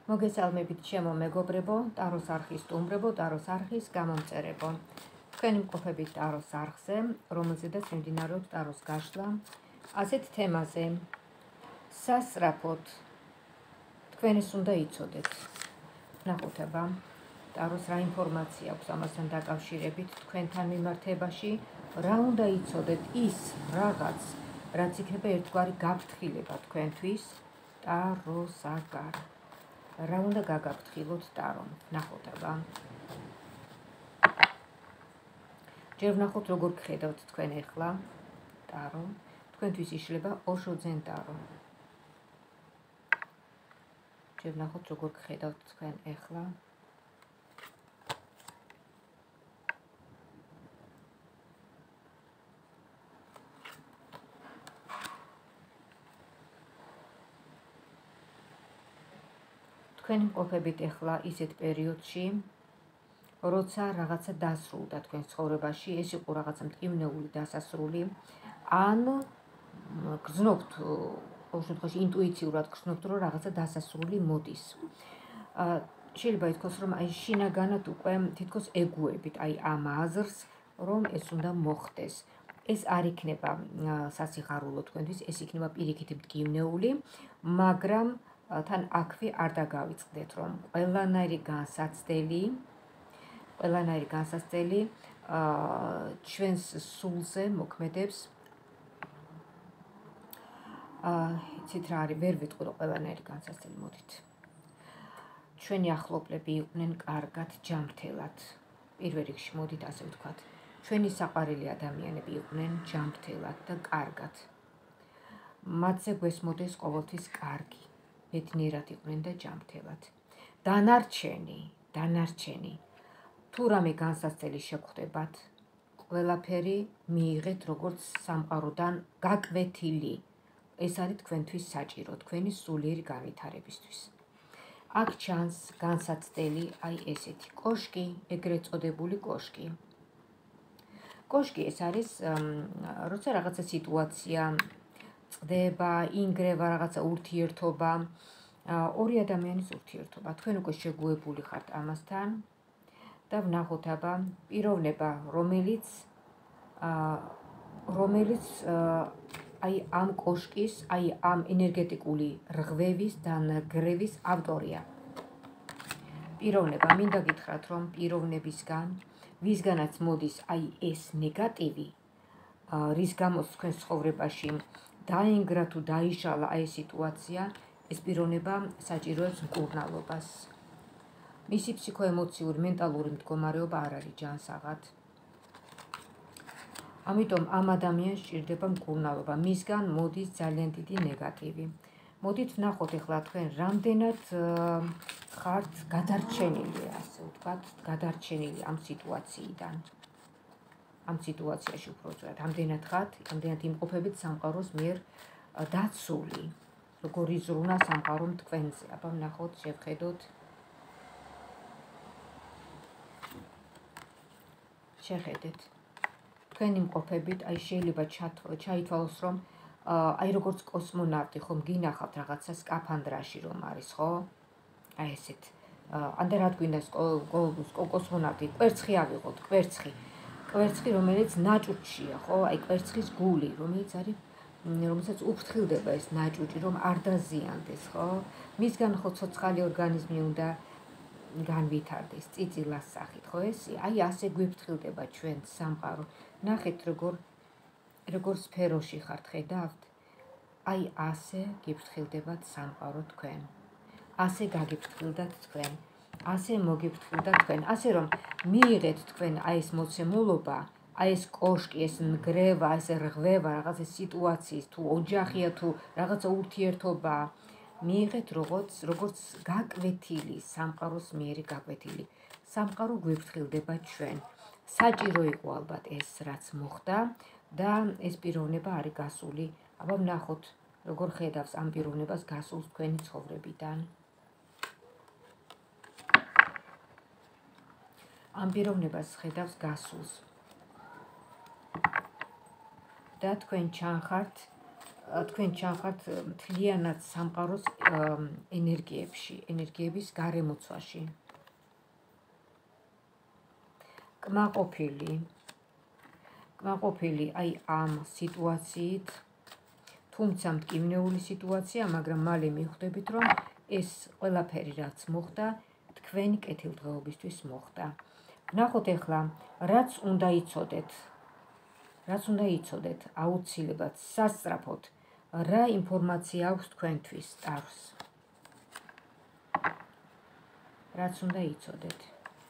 მოგესალმებით ჩემო მეგობრებო, ტაროს არხის სტუმრებო, ტაროს არხის გამომწერებო. თქვენი მყოფებით ტაროს არხზე, რომელზედაც მიმდინარეობს ტაროს გაშლა, ასეთ თემაზე. სასწრაფოდ თქვენს უნდა იცოდეთ. ნახუთება, ტაროს რა ინფორმაცია აქვს ამასთან დაკავშირებით თქვენთან მიმართებაში, რა უნდა იცოდეთ ის რაღაც, რაც იქნება ერთგვარი გაფრთხილება თქვენთვის ტაროსაგან. რა უნდა გაგაფრთხილოთ ტარომ, ნახოთება. ჯერ ვნახოთ როგორ გხედავთ თქვენ ახლა ტარო, თქვენთვის იშლება ოშოძენ ტარო. ჯერ ვნახოთ როგორ გხედავთ თქვენ ახლა. თქვენი მყოფებით ახლა ისეთ პერიოდში, როცა რაღაცა დასრულდა თქვენ ცხოვრებაში, ეს იყო რაღაცა მტკივნეული დასასრული, ან გრძნობთ, ყოველ შემთხვევაში ინტუიციურად გრძნობთ, რომ რაღაცა დასასრული მოდის. შეიძლება ითქვას, რომ აი შინაგანად უკვე თითქოს ეგუებით, აი ამ აზრს, რომ ეს უნდა მოხდეს. ეს არ იქნება სასიხარულო თქვენთვის, ეს იქნება პირიქით მტკივნეული, მაგრამ თან აქვე არ დაგავიწყდეთ, რომ ყველანაირი განსაცდელი ჩვენს სულზე მოქმედებს. იცით რა არის, ვერ ვიტყვი რომ ყველანაირი განსაცდელი მოდით. ჩვენი ახლობლები იყვნენ კარგად, ჯანმრთელად. პირველ რიგში მოდით ასე ვთქვათ. ჩვენი საყვარელი ადამიანები იყვნენ ჯანმრთელად და კარგად. მათზე გვესმოდეს ყოველთვის კარგი. ბედნიერად იყვნენ და ჯანმრთელად. დანარჩენი თუ რამე განსაცდელი შეგხვდებათ, ყველაფერი მიიღეთ როგორც სამყაროდან გაკვეთილი. ეს არის თქვენთვის საჭირო, თქვენი სულიერი განვითარებისთვის. აქ ჩანს განსაცდელი, აი ესეთი კოშკი, ეგრეთ წოდებული კოშკი. კოშკი ეს არის, როცა რაღაცა სიტუაცია წდება, ინგრევა რაღაცა ურთიერთობა, ორი ადამიანის ურთიერთობა. თქვენ უკვე შეგუებული ხართ ამასთან და ვნახოთ აბა პიროვნება, რომელიც აი ამ კოშკის, აი ამ ენერგეტიკული რღვევის დანაგრევის ავტორია. პიროვნება, მინდა გითხრათ, რომ პიროვნებისგან, ვისგანაც მოდის აი ეს ნეგატივი, რის გამოც თქვენ ცხოვრებაში დაინგრა თუ დაიშალა აი სიტუაცია, ეს პიროვნება საჭიროებს მკურნალობას. მისი ფსიქოემოციური, მენტალური მდგომარეობა არ არის ჯანსაღად. ამიტომ ამ ადამიანს სჭირდება მკურნალობა, მისგან მოდის ძალიან დიდი ნეგატივი. მოდით ვნახოთ ახლა თქვენ რამდენად ხართ გადარჩენილი, ასე ვთქვათ, გადარჩენილი ამ სიტუაციიდან. ამ სიტუაციაში უფრო სწორად, რამდენად იმყოფებით სამყაროს მიერ დაცული, როგორ იზრუნა სამყარო თქვენზე. აბა ვნახოთ, შევხედოთ. შეხედეთ. თქვენ იმყოფებით, აი შეიძლება ჩაითვალოს, რომ აი როგორც კოსმონავტი ხომ გინახავთ რაღაცა სკაფანდრაში რომ არის, ხო? აი ესეთ. ან და რა გვინდა კოსმონავტი, კვერცხი ავიღოთ, კვერცხი, რომელიც ნაჭუჭია, ხო? აი კვერცხის გული, რომელსაც უფრთხილდება ეს ნაჭუჭი, რომ არ დაზიანდეს, ხო? მისგან ხო ცოცხალი ორგანიზმი უნდა განვითარდეს, წიწილას სახით, ხო ესე? აი ასე გვიფრთხილდება ჩვენ სამყარო. ნახეთ როგორ სფეროში ხართ, ხედავთ? აი ასე გიფრთხილდებათ სამყარო თქვენ. ასე გაგიფრთხილდათ თქვენ. ასე მოგიფრთხილდათ თქვენ. ასე რომ მიიღეთ თქვენ აი ეს მოცემულობა, აი ეს კოშკი, ეს ნგრევა, ეს რღვევა, რაღაცა სიტუაციის, თუ ოჯახია, თუ რაღაცა ურთიერთობა, მიიღეთ როგორც გაკვეთილი, სამყაროს მიერი გაკვეთილი. სამყარო გვიფრთხილდება ჩვენ. საჭირო იყო ალბათ ეს რაც მოხდა და ეს პიროვნება არის გასული. აბა ვნახოთ, როგორ ხედავს ამ პიროვნებას გასულს თქვენი ცხოვრებიდან. ამ პიროვნებას ხედავს გასულს. და თქვენ ჩანხართ თქვენ ჩახართ მთლიანად სამყაროს ენერგიებში, ენერგიების გარემოცვაში. კმაყოფილი აი ამ სიტუაციით, თუმცა მტკივნეული სიტუაცია, მაგრამ მალე მიხვდებით, რომ ეს ყველაფერი რაც მოხდა, თქვენი კეთილდღეობისთვის მოხდა. ვნახოთ ახლა, რაც უნდა იცოდეთ, აუცილებლად, სასწრაფოდ, რა ინფორმაცია აქვს თქვენთვის ტარს. რაც უნდა იცოდეთ.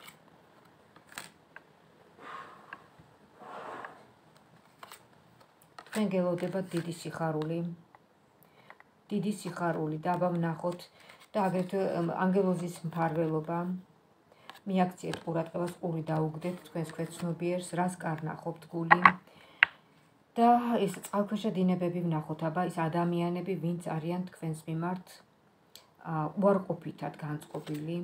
თქვენ გელოდებათ დიდი სიხარული, დაბა ვნახოთ და აგრეთვე ანგელოზის მფარველობა. მიაქციეთ ყურადღებას, ყური დაუგდეთ თქვენს ქვეცნობიერს, რას კარნახობთ გული. და ეს წყალქვეშა დინებები ვნახოთ, აბა ის ადამიანები, ვინც არიან თქვენს მიმართ უარყოფითად განწყობილი.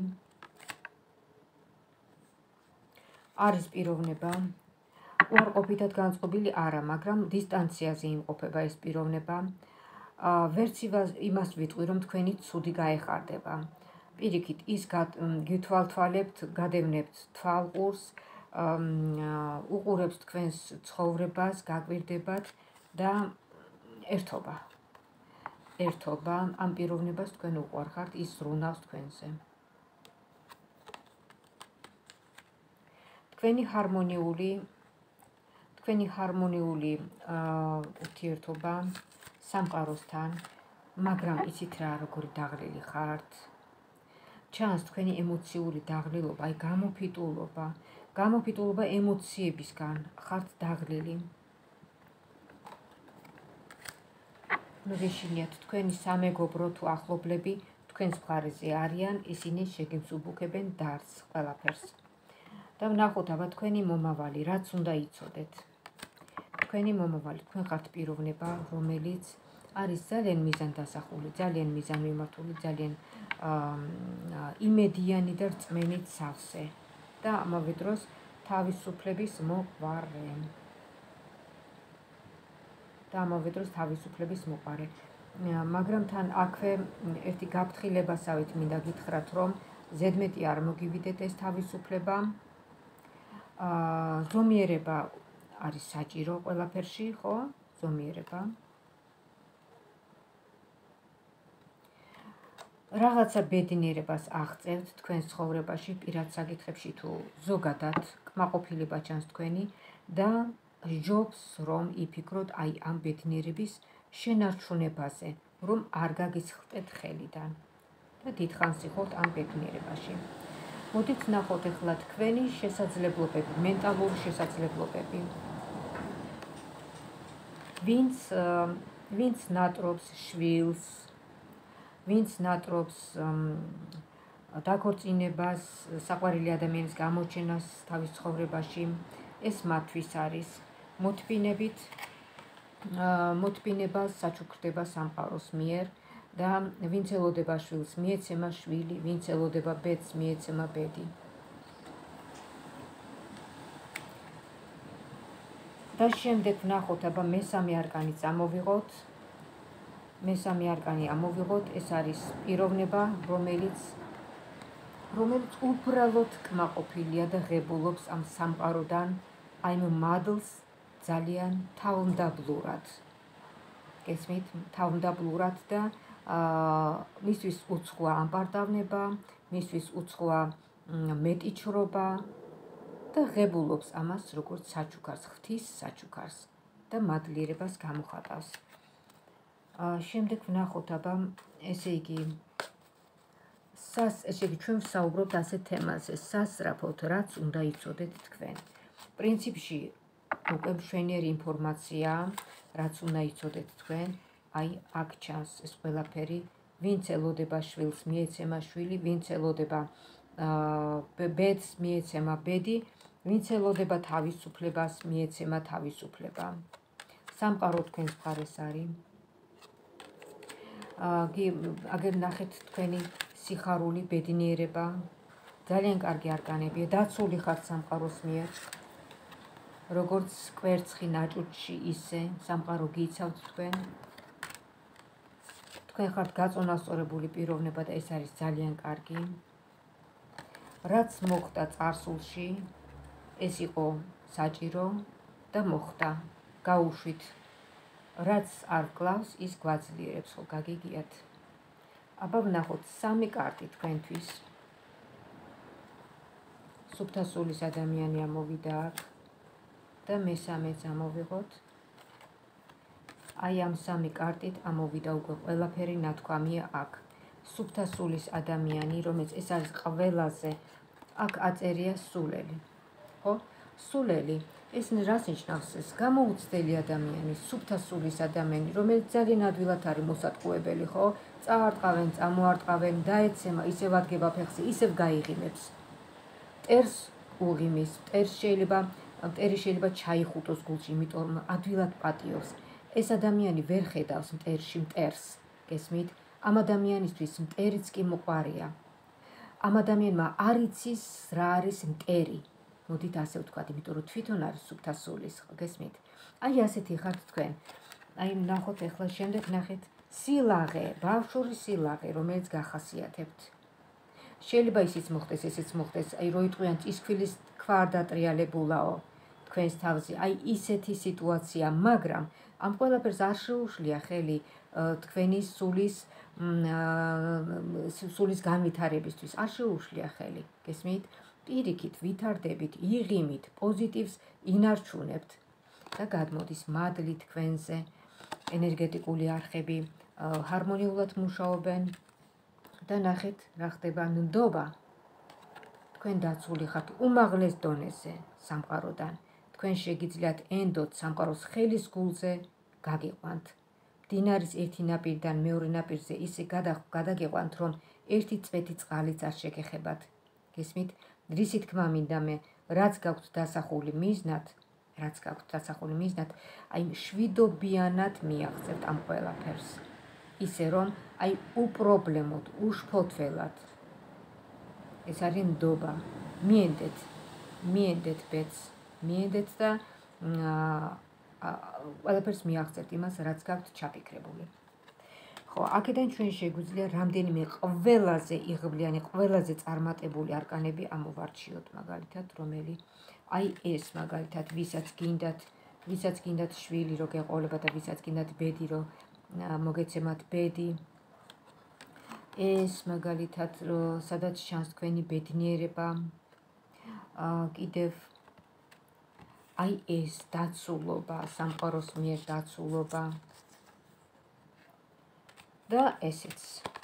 არის პიროვნება, უარყოფითად განწყობილი არა, მაგრამ დისტანციაზე იმყოფება ეს პიროვნება. ვერც იმას ვიტყვი, რომ თქვენი ცუდი გაეხარდება. პირიქით, ის გითვალთვალებთ, გადევნებთ თვალყურს, უყურებს თქვენს ცხოვრებას, გაკვირდებათ და ერთობა ამ პიროვნებას თქვენ უყვარხართ, ის ზრუნავს თქვენზე. თქვენი ჰარმონიული ურთიერთობა სამყაროსთან, მაგრამ იცით რა, როგორი დაღლილი ხართ? ჩანს თქვენი ემოციური დაღლილობა, აი გამოფიტულობა ემოციებისგან, ხართ დაღლილი. ნუ გეშინიათ, თქვენი სამეგობრო თუ ახლობლები თქვენს მხარეზე არიან, ისინი შეგიმსუბუქებენ დარს ყველაფერს. და ვნახოთ, აბა თქვენი მომავალი, რაც უნდა იცოდეთ. თქვენი მომავალი, თქვენ ხართ პიროვნება, რომელიც არის ძალიან მიზანდასახული, ძალიან მიზანმიმართული, ძალიან იმედიანი და რწმენით სავსე და ამავე დროს თავისუფლების მოყარე. მაგრამ თან აქვე ერთი გაფრთხილებასავით მინდა გითხრათ, რომ ზედმეტი არ მოგივიდეთ ეს თავისუფლება. ზომიერება არის საჭირო ყველაფერში, ხო? ზომიერება. რაღაცა ბედნიერებას აღწევთ თქვენს ცხოვრებაში, პირად საკითხებში თუ ზოგადად კმაყოფილება ჩანს თქვენი და ჯობს რომ იფიქროთ აი ამ ბედნიერების შენარჩუნებაზე, რომ არ გაგისხლტეთ ხელიდან და დიდხანს იყოთ ამ ბედნიერებაში. მოდით ვნახოთ ახლა თქვენი შესაძლებლობები, მენტალური შესაძლებლობები. ვინც ნატრობს შვილს, ვინც ნატრობს დაქორწინებას, საყვარელი ადამიანის გამოჩენას თავის ცხოვრებაში, ეს მათთვის არის. მოთმინება საჩუქრდება სამყაროს მიერ და ვინც ელოდება შვილს, მიეცემა შვილი, ვინც ელოდება ბედს, მიეცემა ბედი. და შემდეგ ვნახოთ, აბა მესამე არკანი წამოვიღოთ. ეს არის პიროვნება, რომელიც უბრალოდ კმაყოფილია და ღებულობს ამ სამყაროდან, აი მადლს ძალიან თავმდაბლურად. გესმით, თავმდაბლურად და მისთვის უცხოა ამპარტავნება, მისთვის უცხოა მეტიჩრობა და ღებულობს ამას როგორც საჩუქარს, ღვთის საჩუქარს და მადლიერებას გამოხატავს. შემდეგ ვნახოთ, აბა, ესე იგი, ჩვენ ვსაუბრობთ ასეთ თემაზე, სასწრაფოდ, რაც უნდა იცოდეთ თქვენ. პრინციპში, უკვე მშვენიერი ინფორმაცია, რაც უნდა იცოდეთ თქვენ, აი აქ ჩანს ეს ყველაფერი, ვინც ელოდება შვილს, მიეცემა შვილი, ვინც ელოდება ბედს, მიეცემა ბედი, ვინც ელოდება თავისუფლებას, მიეცემა თავისუფლება. სამყარო თქვენს მხარეს არის. აგერ ნახეთ თქვენი სიხარული, ბედნიერება, ძალიან კარგი არკანებია, დაცული ხართ სამყაროს მიერ. როგორც კვერცხი ნაჭუჭში ისე, სამყარო გიიცავთ თქვენ. თქვენ ხართ გაწონასწორებული პიროვნება და ეს არის ძალიან კარგი. რაც მოხდა წარსულში, ეს იყო საჭირო და მოხდა. გაუშვით. რაც არ კლავს, ის გვაძლიერებს, ხო გაგიგიათ. აბა ვნახოთ 3 კარტი თქვენთვის. სუფთა სულის ადამიანი ამოვიდა აქ და მესამეც ამოვიღოთ. აი ამ 3 კარტით ამოვიდა უკვე ყველაფერი ნათქვამია აქ. სუფთა სულის ადამიანი, რომელიც ეს არის ყველაზე აქ აწერია სულელი. ხო? სულელი ეს რას ნიშნავს? ეს გამოუცდელი ადამიანი, სუფთა სულის ადამიანი, რომელიც ძალიან ადვილად არის მოსატყუებელი, ხო? წაარტყავენ, წამოარტყავენ, დაეცემა, ისევ ადგება ფეხზე, ისევ გაიღიმებს. მტერს უღიმის, მტერი შეიძლება ჩაიხუტოს გულში, იმიტომ ადვილად პატიობს. ეს ადამიანი ვერ ხედავს მტერში მტერს, გესმით? ამ ადამიანისთვის მტერიც კი მოყვარია. ამ ადამიანმა არ იცის რა არის მტერი. მოდით ასე ვთქვათ, იმიტომ რომ თვითონ არის სუფთა სულის, გესმით? აი ასეთი ხართ თქვენ. აი ნახოთ ახლა შემდეგ ნახეთ სილაღე, ბავშვური სილაღე, რომელიც გახასიათებთ. შეიძლება ისიც მოხდეს, ესეც მოხდეს, აი რო იტყვიან წისქვილის თქვა არ დატრიალებულაო თქვენს თავზე, აი ისეთი სიტუაცია, მაგრამ ამ ყველაფერს არ შეუშლია ხელი თქვენი სულის განვითარებისთვის, არ შეუშლია ხელი, გესმით? პირიქით, ვითარდებით, იღიმით, პოზიტივს ინარჩუნებთ და გადმოდის მადლი თქვენზე, ენერგეტიკული არხები ჰარმონიულად მუშაობენ და ნახეთ რა ხდება ნდობა. თქვენ დაცული ხართ უმაღლეს დონეზე სამყაროდან. თქვენ შეგიძლიათ ენდოთ სამყაროს ხელის გულზე გაგიყვანთ. მდინარის ერთი ნაპირიდან მეორე ნაპირზე ისე გადაგიყვანთ, რომ ერთი წვეთი წყალიც არ შეგეხებათ. გესმით? რისი თქმა მინდა მე, რაც გაქვთ დასახული მიზნად, აი შვიდობიანად მიაღწევთ ამ ყველაფერს. ისე რომ აი უპრობლემოდ, უშფოთველად. ეს არის ნდობა. მიენდეთ ბედს, მიენდეთ და ყველაფერს მიაღწევთ იმას, რაც გაქვთ ჩაფიქრებული. ხო, აქედან ჩვენ შეგვიძლია რამდენიმე ყველაზე იღბლიანი, ყველაზე წარმატებული არკანები ამოვარჩიოთ, მაგალითად, რომელი აი ეს მაგალითად, ვისაც გინდათ შვილი რო გეყოლება და ვისაც გინდათ ბედი რო მოგეცემათ ბედი. ეს მაგალითად, სადაც ჩანს თქვენი ბედნიერება. კიდევ აი ეს დაცულობა, სამყაროს მიერ დაცულობა. და ესეც.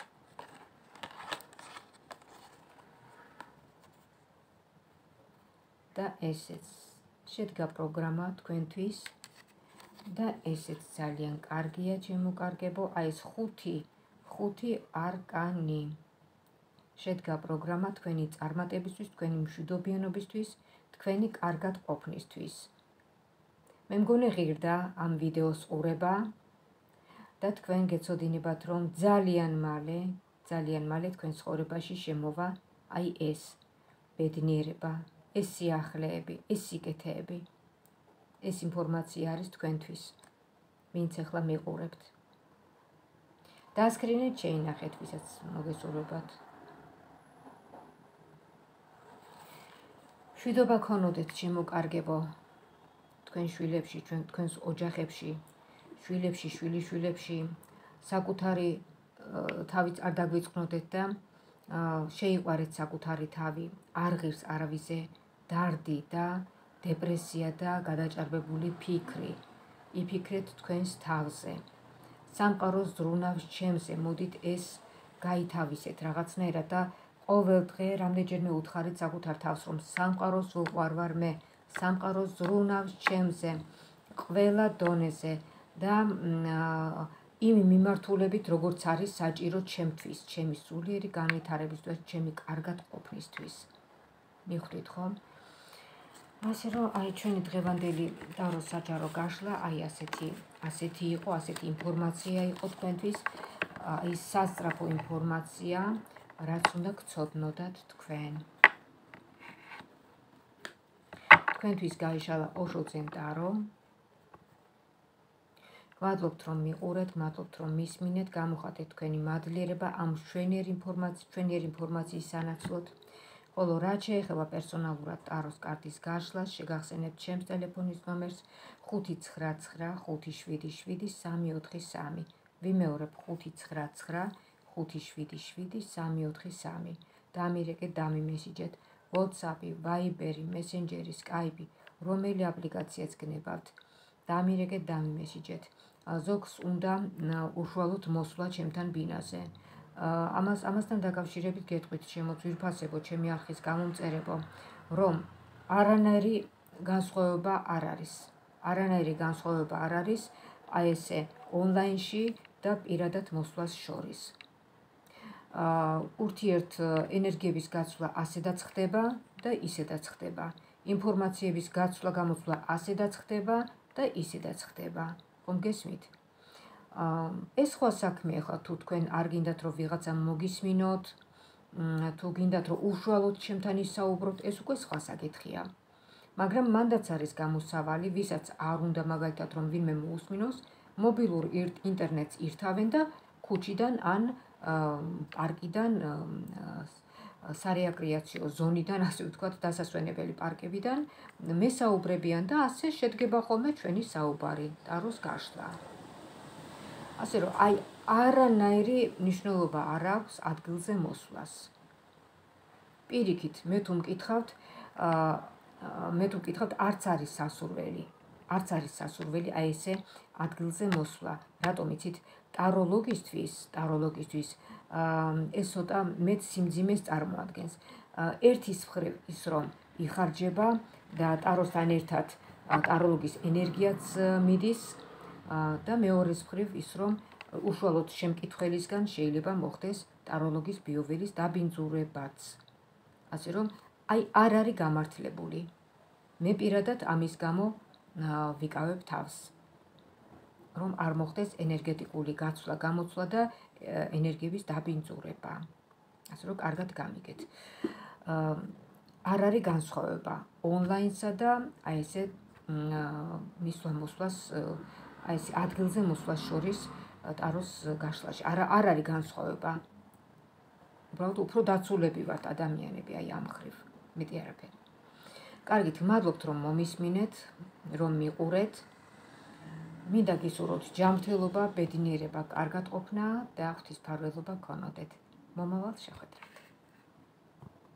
შედგა პროგრამა თქვენთვის და ესეც ძალიან კარგია, ჩემო კარგებო, აი ეს ხუთი არკანი. შედგა პროგრამა თქვენი წარმატებისთვის, თქვენი მშვიდობიანობისთვის, თქვენი კარგად ყოფნისთვის. მე მგონი ღირდა ამ ვიდეოს ყურება და თქვენ გეცოდინებათ, რომ ძალიან მალე თქვენ ცხოვრებაში შემოვა აი ეს ბედნიერება, ეს სიახლეები, ეს სიკეთეები. ეს ინფორმაცია არის თქვენთვის, ვინც ახლა მიყურებთ. დასკრინეთ, შეინახეთ, ვისაც მოგესურვებათ. მშვიდობა გქონოდეთ, ჩემო კარგებო, თქვენ შვილებში, თქვენს ოჯახებში, შვილებში, საკუთარი თავიც არ დაგვიწყნოდეთ და შეიყვარეთ საკუთარი თავი, არ ღირს არავიზე დარდი და დეპრესია და გადაჭარბებული ფიქრი. იფიქრეთ თქვენს თავზე. სამყაროს ზრუნავს ჩემზე, მოდით ეს გაითავისეთ რაღაცნაირად და ყოველ დღე რამდენჯერმე უთხარით საკუთარ თავს, რომ სამყაროს უყვარვარ მე, სამყაროს ზრუნავს ჩემზე, ყველა დონეზე და იმ მიმართულებით, როგორც არის საჭირო ჩემთვის, ჩემი სულიერი განვითარებისთვის, ჩემი კარგად ყოფნისთვის. მიხვდით ხომ? ასე რომ აი ჩვენი დღევანდელი დავრო საჯარო გაშლა, აი ასეთი იყო, ასეთი ინფორმაცია იყო თქვენთვის, აი სასწრაფო ინფორმაცია, რაც უნდა გცოდნოდათ თქვენ. თქვენთვის გაიშალა ოშო ძემდარო. Მადლობთ, რომ მიყურეთ, მადლობთ, რომ მისმინეთ, გამოხატეთ თქვენი მადლიერება ამ ჩვენიერი ინფორმაციის სანაცვლოდ. ხოლო რაც შეეხება პერსონალურად ტაროს კარტის გაშლას, შეგახსენებთ ჩემს ტელეფონის ნომერს 599577343. ვიმეორებ 599577343. დამირეკეთ, დამიმესიჯეთ, WhatsApp-ი, Viber-ი, Messenger-ი, Skype-ი, რომელი აპლიკაციაც გნებავთ. დამირეკეთ, დამიმესიჯეთ. ზოგს უნდა უშუალოდ მოსვლა ჩემთან ბინაზე. ამასთან დაკავშირებით გეტყვით ჩემო ძვირფასებო, ჩემი არხის გამომწერებო, რომ არანაირი განსხვავება არ არის. არანაირი განსხვავება არ არის აი ესე ონლაინში და პირადად მოსვლას შორის. ურთიერთ ენერგიების გაცვლა ასედაც ხდება და ისედაც ხდება. ინფორმაციების გაცვლა გამოსვლა ასედაც ხდება და ისედაც ხდება. ხომ გესმით? ეს სხვა საქმეა ხო, თუ თქვენ არ გინდათ რომ ვიღაცა მოგისმინოთ, თუ გინდათ რომ უშუალოდ ჩემთან ისაუბროთ, ეს უკვე სხვა საკითხია. მაგრამ მანდაც არის გამოსავალი, ვისაც არ უნდა მაგალითად რომ ვინმე მოусმინოს, მობილურ ინტერნეტს ირთავენ და ქუჩიდან ან პარკიდან, სარეაკრეაციო ზონიდან, ასე ვთქვათ, დასასვენებელი პარკებიდან მესაუბრებიან და ასე შედგება ხოლმე ჩვენი საუბარი, ტაროს გაშლა. ასე რომ აი არანაირი მნიშვნელობა არ აქვს ადგილზე მოსვლას. პირიქით, მე თუ მკითხავთ, არც არის სასურველი. არც არის სასურველი აი ესე ადგილზე მოსვლა. რატომ იცით? ტაროლოგისთვის ეს ცოტა მეტ სიმძიმეს წარმოადგენს. ერთის მხრივ ის რომ იხარჯება და ტაროსთან ერთად ტაროლოგის ენერგიაც მიდის და მეორეს მხრივ ის რომ უშუალოდ შემკითხველისგან შეიძლება მოხდეს ტაროლოგის ბიოველის დაბინძურებაც. ასე რომ აი არ არის გამართლებული. მე პირადად ამის გამო ვიკავებ თავს. რომ არ მოხდეს ენერგეტიკული გაცვლა, გამოცვლა და ენერგიების დაბინძურება. ასე რომ კარგად გამიგეთ. არ არის განსხვავება ონლაინსა და აი ესე მისვლა-მოსვლას, აი ესე ადგილზე მოსვლას შორის ტაროს გაშლაში. არ არის განსხვავება. უბრალოდ უფრო დაცულები ვართ ადამიანები აი ამ მხრივ. მეტი არაფერი. კარგით, მადლობთ რომ მომისმინეთ, რომ მიყურეთ. მინდა გისურვოთ ჯანმრთელობა, ბედნიერება, კარგად ყოფნა და ღვთისმფარველობა გქონოდეთ. მომავალ შეხვედრას.